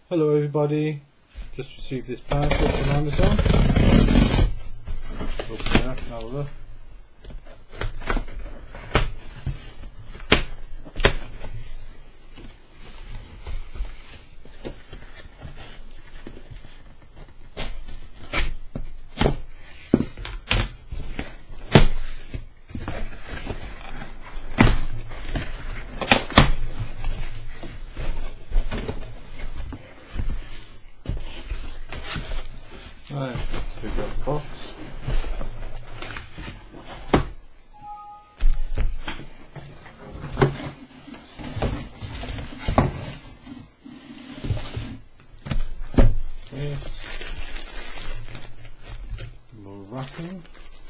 Hello everybody, just received this parcel from Amazon. Open it up and have a look. Right, let's pick up the box. Yes. More wrapping.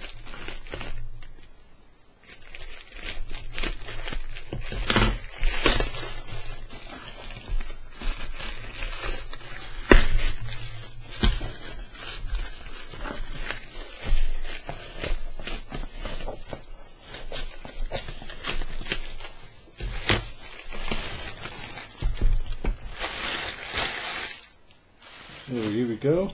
So here we go.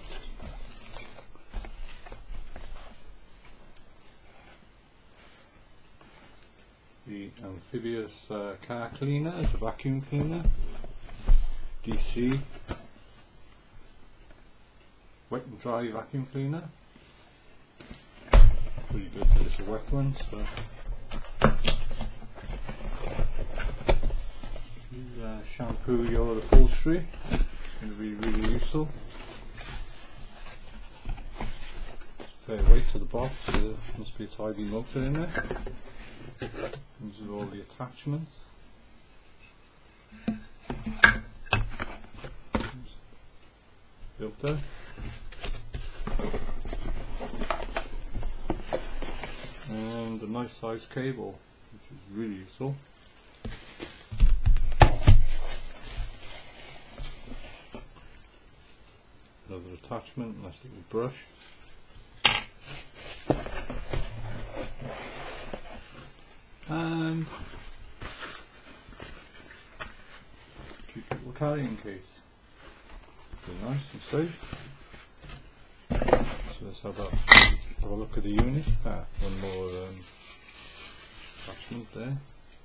The amphibious car cleaner, it's a vacuum cleaner, DC, wet and dry vacuum cleaner. Pretty good for this wet one, so you shampoo your upholstery. It's going to be really useful. Fair weight to the box, there must be a tidy motor in there. These are all the attachments. Filter. And a nice size cable, which is really useful. Another attachment, nice little brush. And cute little carrying case. Very nice and safe. So let's have a look at the unit. One more attachment there.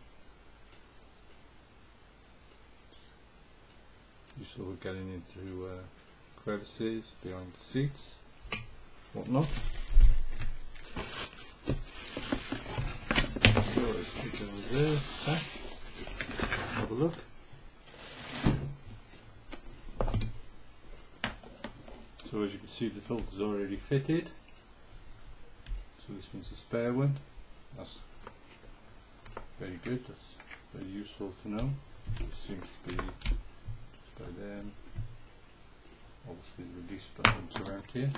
Useful for getting into crevices behind the seats, whatnot. So let's take it over there, have a look. So as you can see, the filter is already fitted. So this one's a spare one. That's very good, that's very useful to know. This seems to be just by there. Obviously the release button's around here.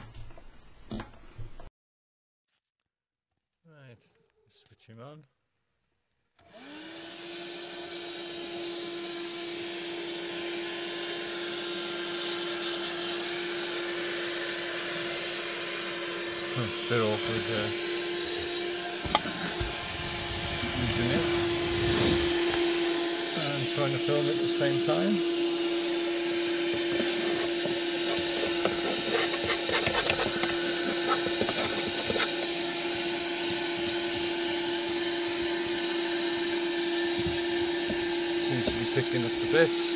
Right, switch him on. It's a bit awkward using it and trying to film it at the same time. Seems to be picking up the bits.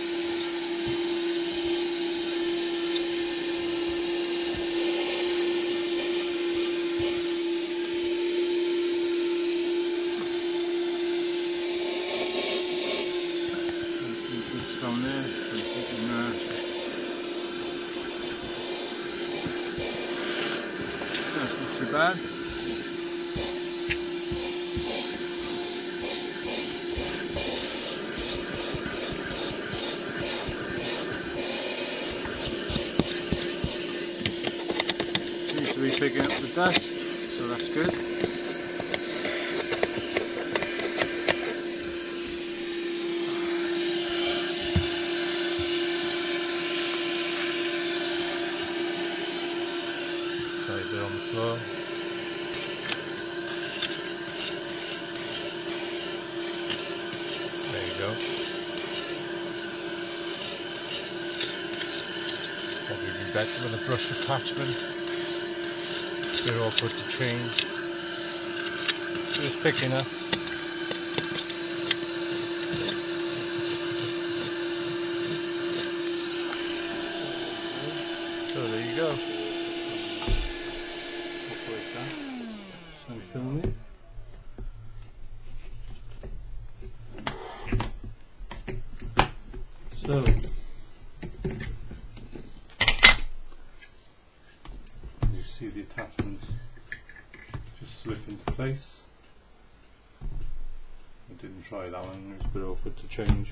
Down there, that's not too bad. Seems to be picking up the dust, so that's good. Right there on the floor. There you go. better with a brush attachment. They're awkward to change. Just picking up. So there you go. I'm filming. So you see the attachments just slip into place. I didn't try that one, it was a bit awkward to change.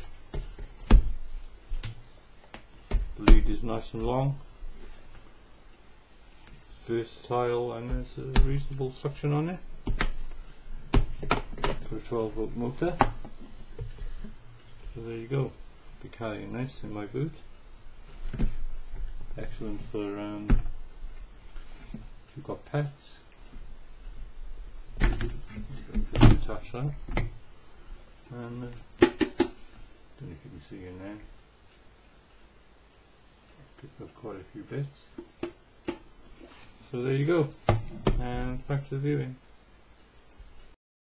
The lead is nice and long, it's versatile, and there's a reasonable suction on it for a 12-volt motor. So there you go. Be carrying this in my boot. Excellent for if you've got pets. Just attach that, and don't know if you can see in there. Picked up quite a few bits. So there you go, and thanks for viewing.